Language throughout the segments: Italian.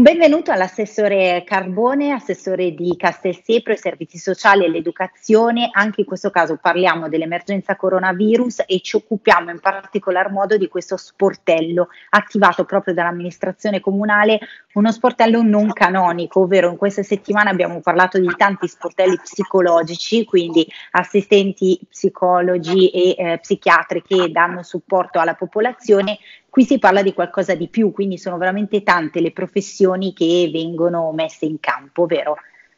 Un benvenuto all'assessore Carbone, assessore di Castelsepro, i servizi sociali e l'educazione. Anche in questo caso parliamo dell'emergenza coronavirus e ci occupiamo in particolar modo di questo sportello attivato proprio dall'amministrazione comunale, uno sportello non canonico, ovvero in questa settimana abbiamo parlato di tanti sportelli psicologici, quindi assistenti psicologi e psichiatri che danno supporto alla popolazione. Qui si parla di qualcosa di più, quindi sono veramente tante le professioni che vengono messe in campo, vero?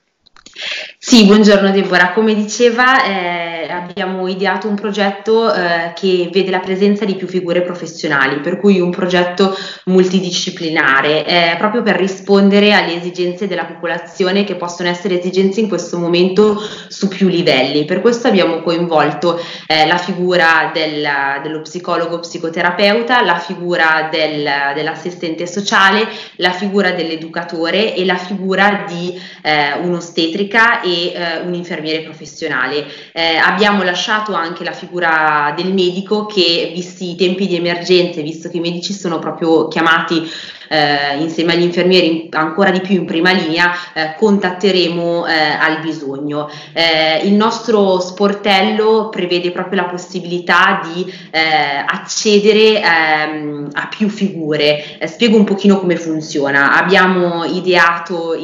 Sì, buongiorno Deborah. Come diceva, abbiamo ideato un progetto che vede la presenza di più figure professionali, per cui un progetto multidisciplinare, proprio per rispondere alle esigenze della popolazione, che possono essere esigenze in questo momento su più livelli. Per questo abbiamo coinvolto la figura dello psicologo psicoterapeuta, la figura dell'assistente sociale, la figura dell'educatore e la figura di un'ostetrica e un infermiere professionale. Abbiamo lasciato anche la figura del medico che, visti i tempi di emergenza, visto che i medici sono proprio chiamati insieme agli infermieri ancora di più in prima linea, contatteremo al bisogno. Il nostro sportello prevede proprio la possibilità di accedere a più figure. Spiego un pochino come funziona. Abbiamo ideato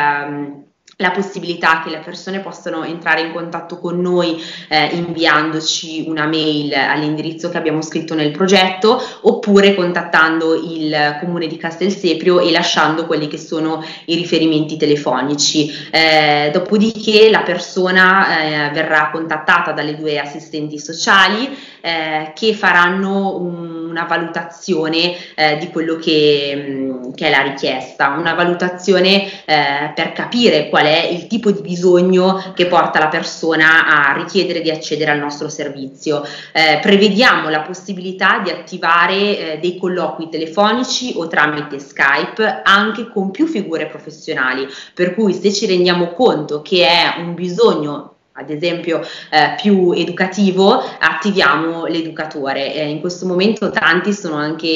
la possibilità che le persone possano entrare in contatto con noi inviandoci una mail all'indirizzo che abbiamo scritto nel progetto, oppure contattando il comune di Castelsepro e lasciando quelli che sono i riferimenti telefonici. Dopodiché la persona verrà contattata dalle due assistenti sociali che faranno una valutazione di quello che è la richiesta, una valutazione per capire qual è il tipo di bisogno che porta la persona a richiedere di accedere al nostro servizio. Prevediamo la possibilità di attivare dei colloqui telefonici o tramite Skype anche con più figure professionali, per cui se ci rendiamo conto che è un bisogno ad esempio più educativo, attiviamo l'educatore. In questo momento tanti sono anche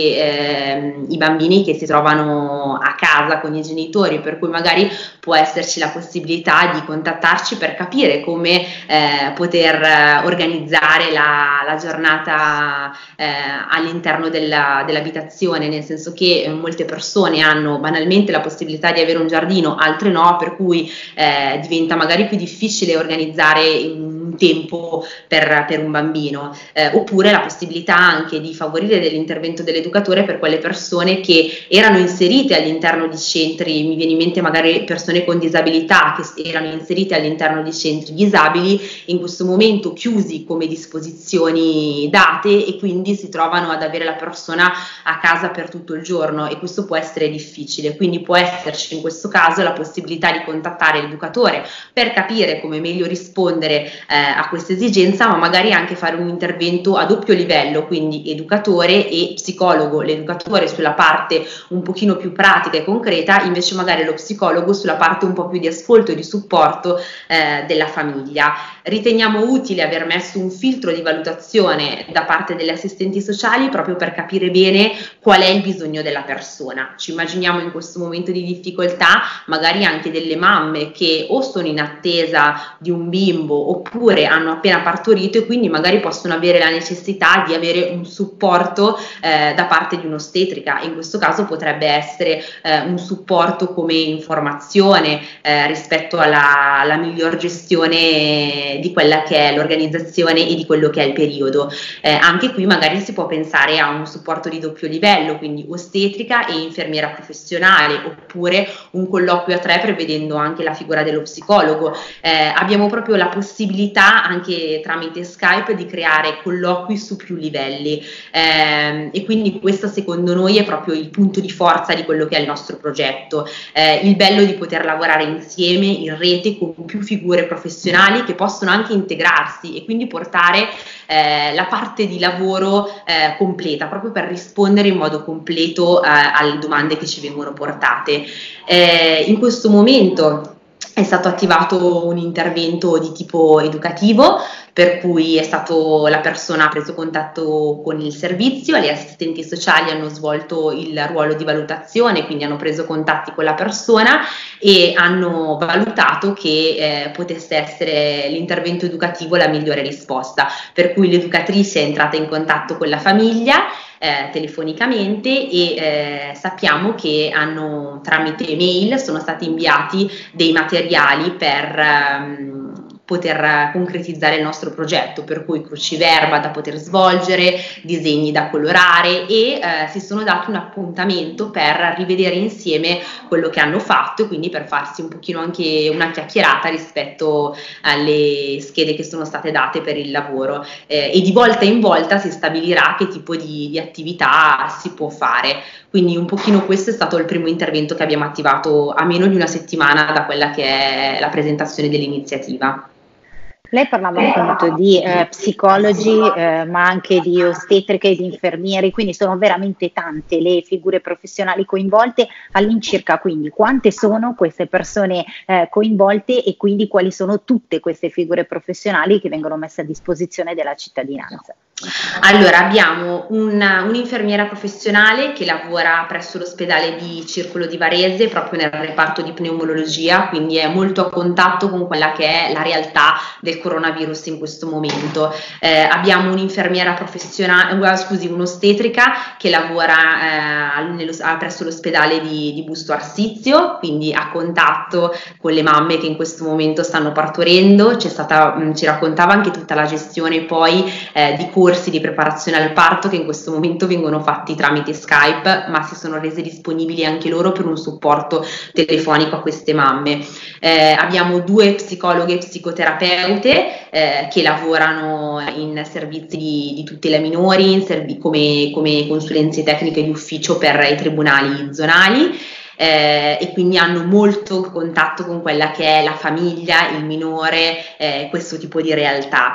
i bambini che si trovano a casa con i genitori, per cui magari può esserci la possibilità di contattarci per capire come poter organizzare la giornata all'interno dell'abitazione, nel senso che molte persone hanno banalmente la possibilità di avere un giardino, altre no, per cui diventa magari più difficile organizzare un tempo per un bambino, oppure la possibilità anche di favorire dell'intervento dell'educatore per quelle persone che erano inserite all'interno di centri, mi viene in mente magari persone con disabilità che erano inserite all'interno di centri disabili, in questo momento chiusi come disposizioni date, e quindi si trovano ad avere la persona a casa per tutto il giorno, e questo può essere difficile. Quindi può esserci in questo caso la possibilità di contattare l'educatore per capire come meglio rispondere a questa esigenza, ma magari anche fare un intervento a doppio livello, quindi educatore e psicologo, l'educatore sulla parte un pochino più pratica e concreta, invece magari lo psicologo sulla parte un po' più di ascolto e di supporto della famiglia. Riteniamo utile aver messo un filtro di valutazione da parte delle assistenti sociali proprio per capire bene qual è il bisogno della persona. Ci immaginiamo in questo momento di difficoltà magari anche delle mamme che o sono in attesa di un bimbo oppure hanno appena partorito, e quindi magari possono avere la necessità di avere un supporto da parte di un'ostetrica. In questo caso potrebbe essere un supporto come informazione rispetto alla miglior gestione di quella che è l'organizzazione e di quello che è il periodo. Anche qui magari si può pensare a un supporto di doppio livello, quindi ostetrica e infermiera professionale, oppure un colloquio a tre prevedendo anche la figura dello psicologo. Abbiamo proprio la possibilità anche tramite Skype di creare colloqui su più livelli, e quindi questo secondo noi è proprio il punto di forza di quello che è il nostro progetto, il bello di poter lavorare insieme in rete con più figure professionali che possono anche integrarsi e quindi portare la parte di lavoro completa, proprio per rispondere in modo completo alle domande che ci vengono portate. In questo momento è stato attivato un intervento di tipo educativo, per cui la persona ha preso contatto con il servizio, gli assistenti sociali hanno svolto il ruolo di valutazione, quindi hanno preso contatti con la persona e hanno valutato che potesse essere l'intervento educativo la migliore risposta, per cui l'educatrice è entrata in contatto con la famiglia telefonicamente e sappiamo che tramite mail sono stati inviati dei materiali per poter concretizzare il nostro progetto, per cui cruciverba da poter svolgere, disegni da colorare e si sono dati un appuntamento per rivedere insieme quello che hanno fatto e quindi per farsi un pochino anche una chiacchierata rispetto alle schede che sono state date per il lavoro e di volta in volta si stabilirà che tipo di attività si può fare. Quindi un pochino questo è stato il primo intervento che abbiamo attivato a meno di una settimana da quella che è la presentazione dell'iniziativa. Lei parlava appunto di psicologi, ma anche di ostetriche e di infermieri, quindi sono veramente tante le figure professionali coinvolte, all'incirca quindi quante sono queste persone coinvolte e quindi quali sono tutte queste figure professionali che vengono messe a disposizione della cittadinanza? Allora, abbiamo un'infermiera professionale che lavora presso l'ospedale di Circolo di Varese, proprio nel reparto di pneumologia, quindi è molto a contatto con quella che è la realtà del coronavirus in questo momento. Abbiamo un'infermiera professionale, un'ostetrica che lavora presso l'ospedale di Busto Arsizio, quindi a contatto con le mamme che in questo momento stanno partorendo. Ci raccontava anche tutta la gestione poi di corsi di preparazione al parto che in questo momento vengono fatti tramite Skype, ma si sono rese disponibili anche loro per un supporto telefonico a queste mamme. Abbiamo 2 psicologhe e psicoterapeute che lavorano in servizi di tutela minori, come consulenze tecniche di ufficio per i tribunali zonali. E quindi hanno molto contatto con quella che è la famiglia, il minore, questo tipo di realtà.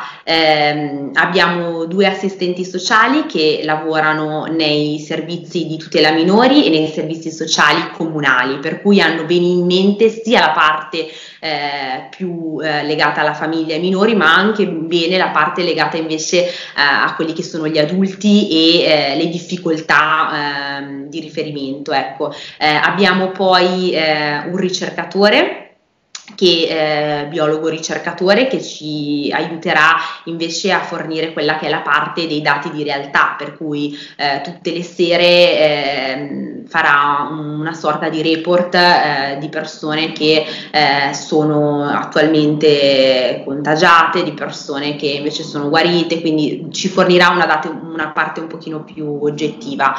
Abbiamo 2 assistenti sociali che lavorano nei servizi di tutela minori e nei servizi sociali comunali, per cui hanno bene in mente sia la parte più legata alla famiglia e ai minori, ma anche bene la parte legata invece a quelli che sono gli adulti e le difficoltà di riferimento. Ecco. Abbiamo poi un ricercatore biologo ricercatore che ci aiuterà invece a fornire quella che è la parte dei dati di realtà, per cui tutte le sere farà una sorta di report di persone che sono attualmente contagiate, di persone che invece sono guarite, quindi ci fornirà una parte un pochino più oggettiva.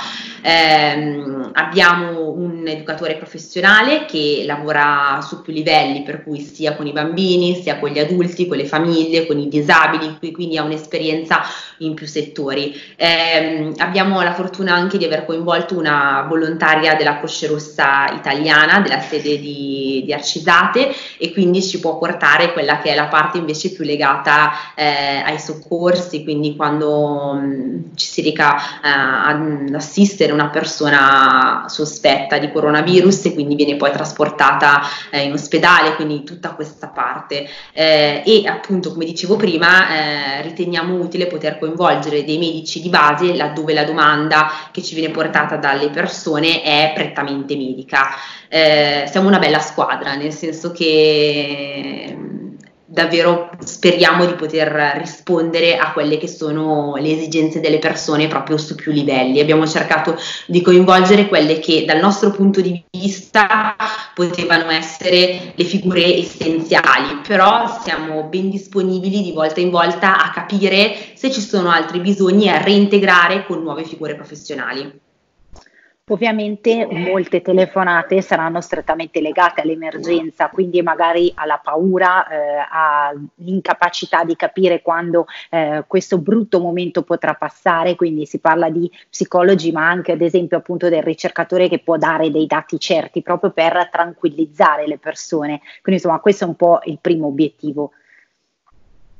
Abbiamo un educatore professionale che lavora su più livelli, per cui sia con i bambini, sia con gli adulti, con le famiglie, con i disabili, quindi ha un'esperienza in più settori. Abbiamo la fortuna anche di aver coinvolto una volontaria della Croce Rossa italiana, della sede di Arcisate, e quindi ci può portare quella che è la parte invece più legata ai soccorsi, quindi quando ci si reca ad assistere una persona sospetta di coronavirus e quindi viene poi trasportata in ospedale, quindi tutta questa parte e appunto, come dicevo prima, riteniamo utile poter coinvolgere dei medici di base laddove la domanda che ci viene portata dalle persone è prettamente medica. Siamo una bella squadra, nel senso che davvero speriamo di poter rispondere a quelle che sono le esigenze delle persone proprio su più livelli. Abbiamo cercato di coinvolgere quelle che dal nostro punto di vista potevano essere le figure essenziali, però siamo ben disponibili di volta in volta a capire se ci sono altri bisogni e a reintegrare con nuove figure professionali. Ovviamente molte telefonate saranno strettamente legate all'emergenza, quindi magari alla paura, all'incapacità di capire quando questo brutto momento potrà passare, quindi si parla di psicologi ma anche ad esempio appunto del ricercatore che può dare dei dati certi proprio per tranquillizzare le persone, quindi insomma questo è un po' il primo obiettivo.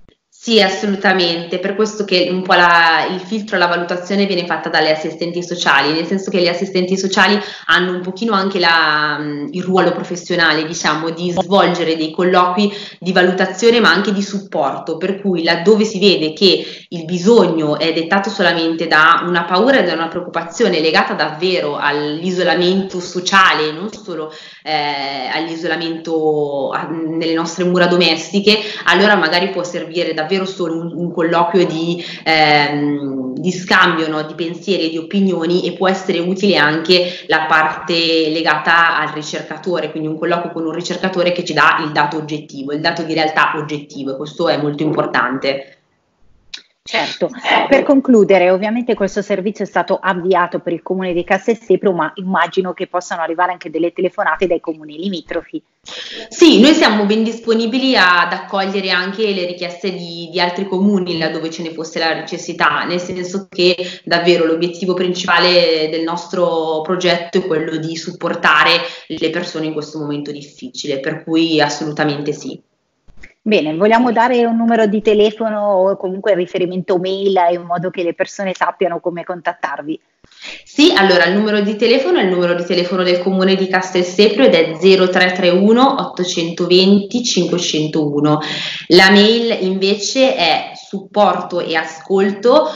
Sì, assolutamente, per questo che un po' il filtro, la valutazione viene fatta dalle assistenti sociali, nel senso che le assistenti sociali hanno un pochino anche il ruolo professionale, diciamo, di svolgere dei colloqui di valutazione ma anche di supporto, per cui laddove si vede che il bisogno è dettato solamente da una paura e da una preoccupazione legata davvero all'isolamento sociale, non solo all'isolamento nelle nostre mura domestiche, allora magari può servire davvero solo un colloquio di scambio, no, di pensieri e di opinioni, e può essere utile anche la parte legata al ricercatore, quindi un colloquio con un ricercatore che ci dà il dato oggettivo, il dato di realtà oggettivo, e questo è molto importante. Certo, per concludere, ovviamente questo servizio è stato avviato per il comune di Castellsepro, ma immagino che possano arrivare anche delle telefonate dai comuni limitrofi. Sì, noi siamo ben disponibili ad accogliere anche le richieste di altri comuni laddove ce ne fosse la necessità, nel senso che davvero l'obiettivo principale del nostro progetto è quello di supportare le persone in questo momento difficile, per cui assolutamente sì. Bene, vogliamo dare un numero di telefono o comunque il riferimento mail in modo che le persone sappiano come contattarvi? Sì, allora il numero di telefono è il numero di telefono del comune di Castellsepro ed è 0331 820 501. La mail invece è supporto e ascolto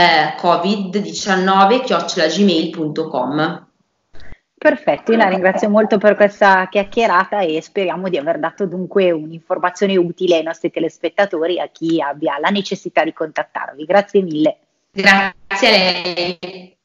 covid19@gmail.com. Perfetto, io la ringrazio molto per questa chiacchierata e speriamo di aver dato dunque un'informazione utile ai nostri telespettatori, a chi abbia la necessità di contattarvi. Grazie mille. Grazie a lei.